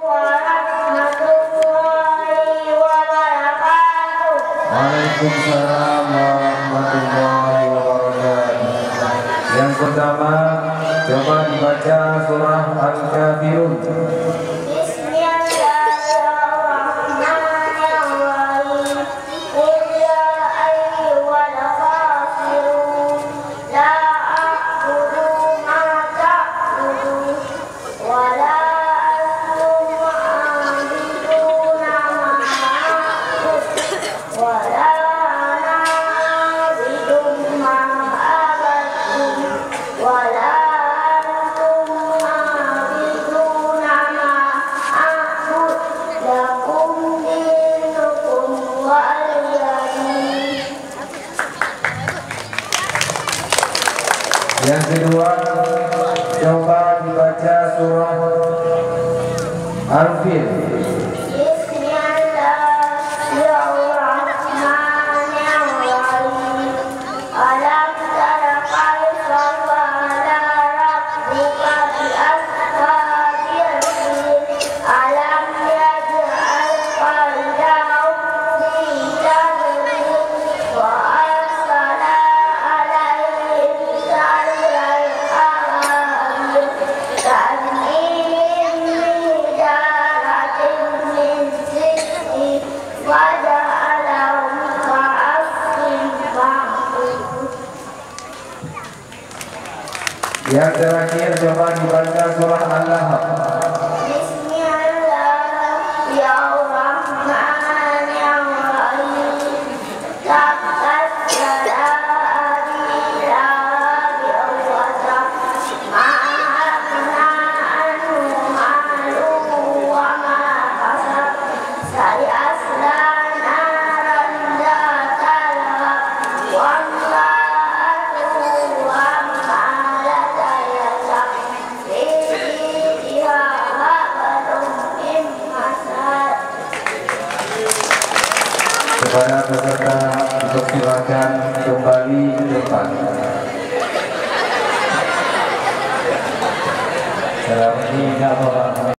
warahmatullahi wabarakatuh. Waalaikumsalam warahmatullahi wabarakatuh. Yang pertama, coba dibaca surah Al-Kafirun. Yang kedua, coba dibaca surah Al-Fil. Yang terakhir, coba dibaca surah Al-Lahab. Kepada peserta dipersilakan kembali ke depan. Salam ini